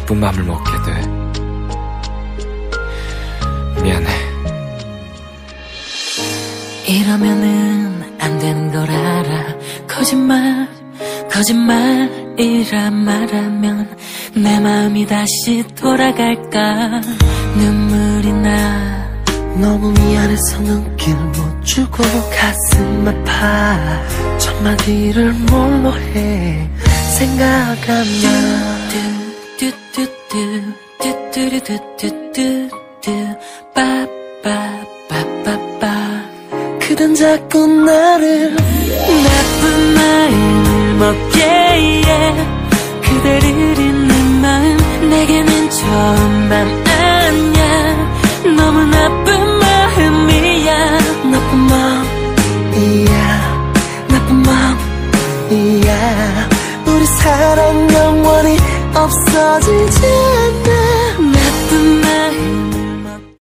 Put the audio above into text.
나쁜 맘을 먹게 돼. 미안해. 이러면은 안 되는 걸 알아. 거짓말이라 말하면 내 마음이 다시 돌아갈까. 눈물이 나. 너무 미안해서 눈길 못 주고 가슴 아파. 첫마디를 뭘로 해 생각하면 빠빠빠빠빠빠. 그댄 자꾸 나를 나쁜 마음을 먹게 해. 그대를 잊는 마음 내게는 처음 밤 아냐. 너무 나쁜 마음이야. 나쁜 마음이야. 나쁜 마음이야. 우리 사랑 영원히 없어지지 않아.